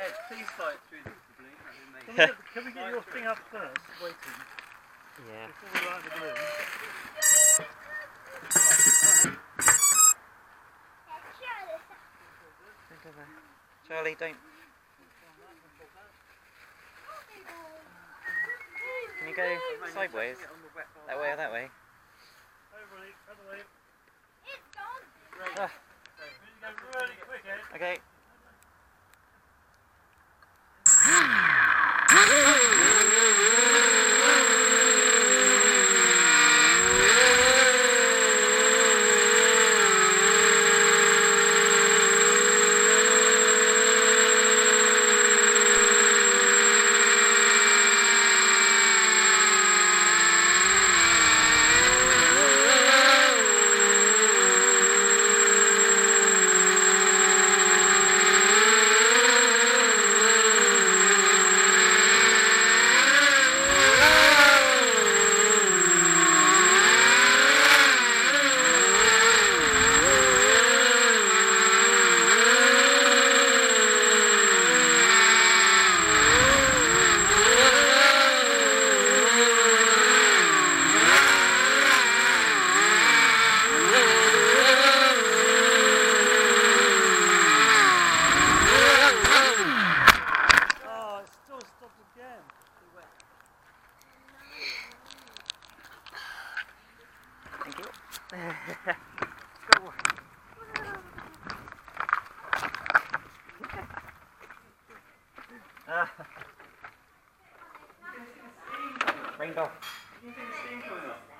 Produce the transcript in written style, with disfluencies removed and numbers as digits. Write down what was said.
Ed, please fly it through the balloon. Can we get your thing up first, waiting? Yeah. Before we light the balloon. Charlie, don't. Can you go sideways? That way or that way? Other way. Ah. Go really quick, Ed. Okay. Thank you. Go. Rainbow.